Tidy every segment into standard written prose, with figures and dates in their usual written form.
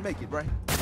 make it, right?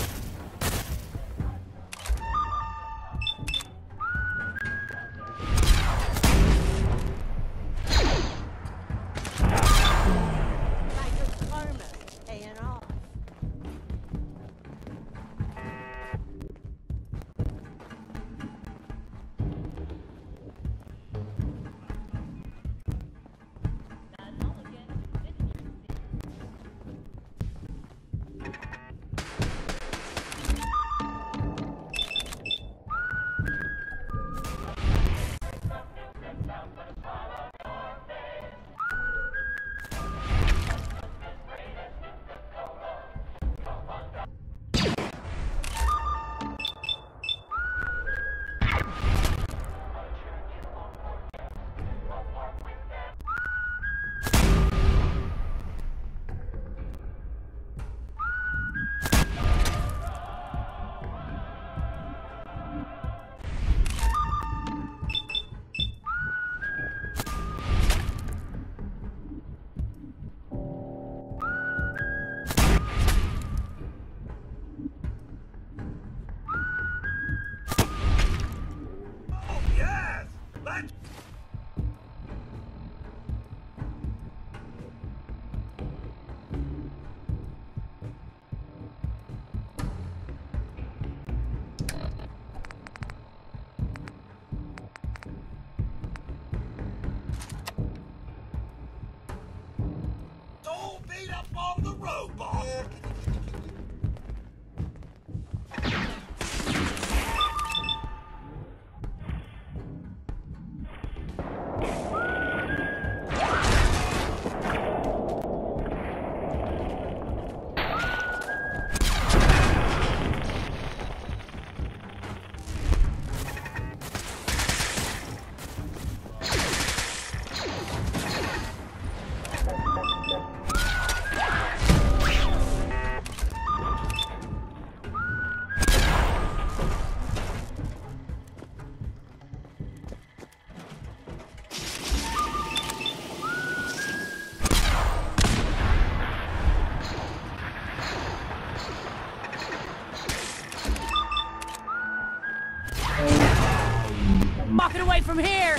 Walking away from here!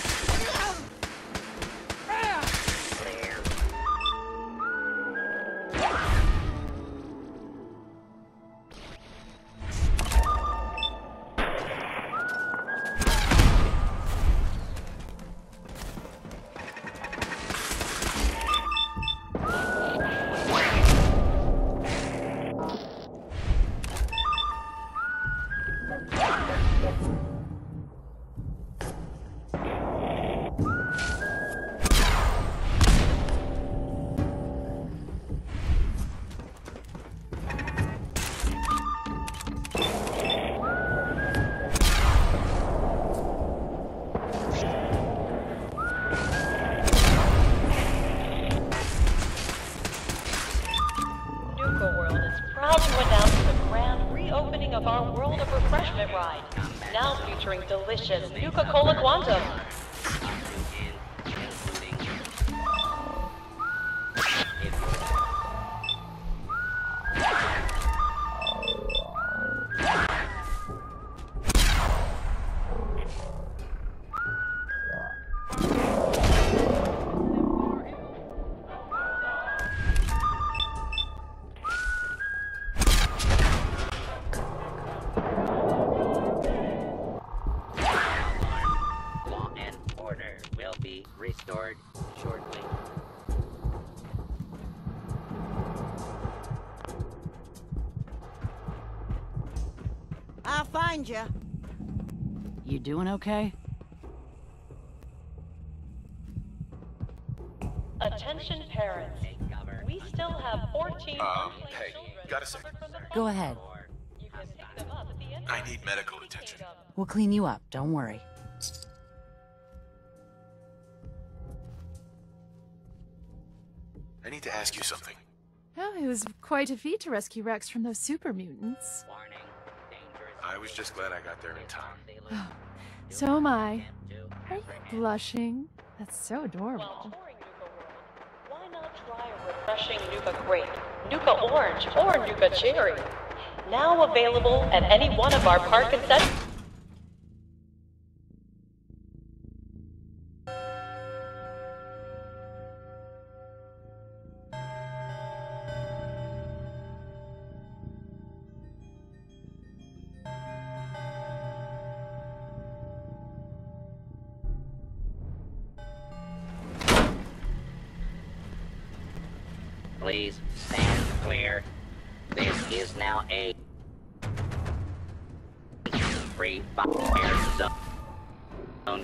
Of our World of Refreshment ride, now featuring delicious Nuka-Cola Quantum. Restored shortly. I'll find you. You doing okay? Attention parents. We still have 14 Hey, got a second? Go ahead. You can pick them up at the end. I need medical attention. We'll clean you up, don't worry. I need to ask you something. Oh, it was quite a feat to rescue Rex from those super mutants. I was just glad I got there in time. Oh, so am I. Are you blushing? That's so adorable. While touring Nuka World, why not try a refreshing Nuka Grape? Nuka Orange, or Nuka Cherry. Now available at any one of our park concessions. Please stand clear. This is now a free fire zone.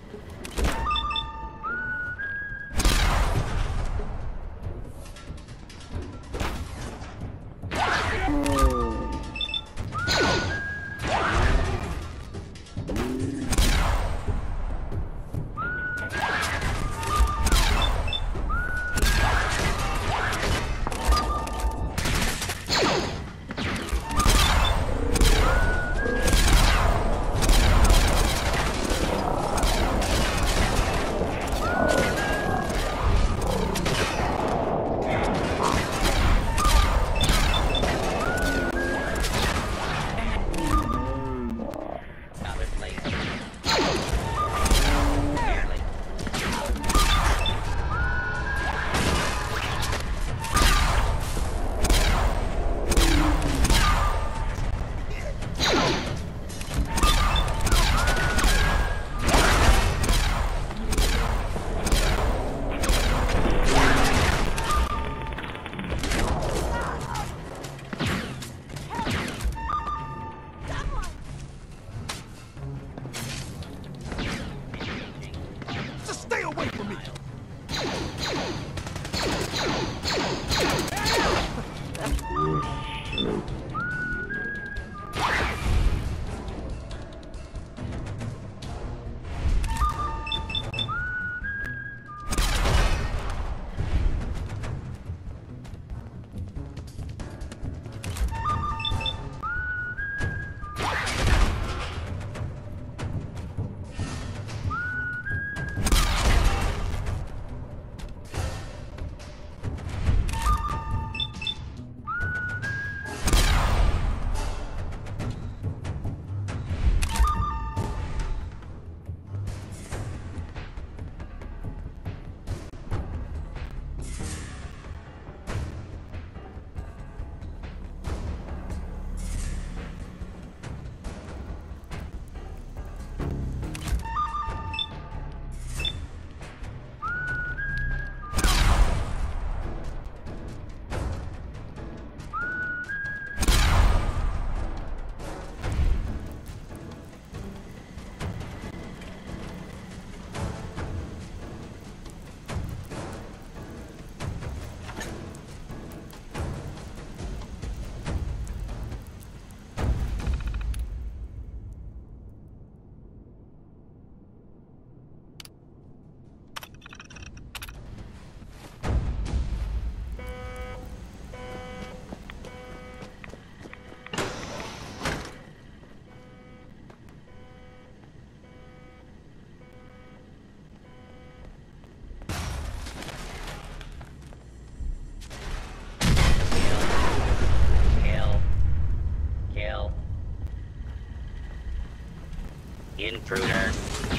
Intruder.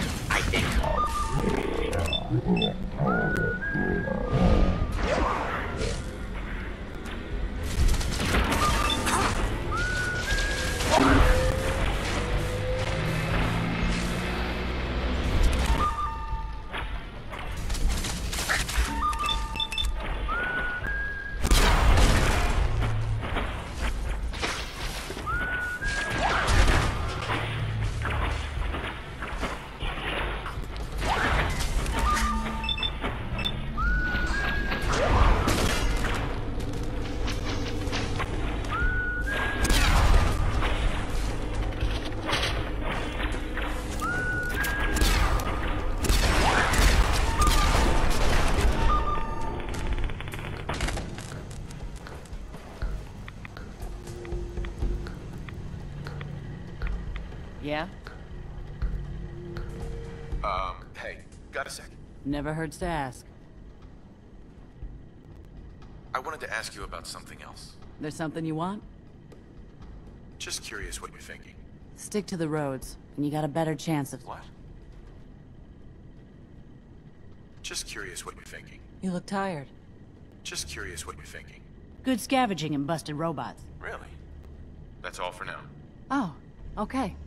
I think. Yeah? Hey, got a sec? Never hurts to ask. I wanted to ask you about something else. There's something you want? Just curious what you're thinking. Stick to the roads, and you got a better chance of... What? Just curious what you're thinking. You look tired. Just curious what you're thinking. Good scavenging and busted robots. Really? That's all for now. Oh, okay.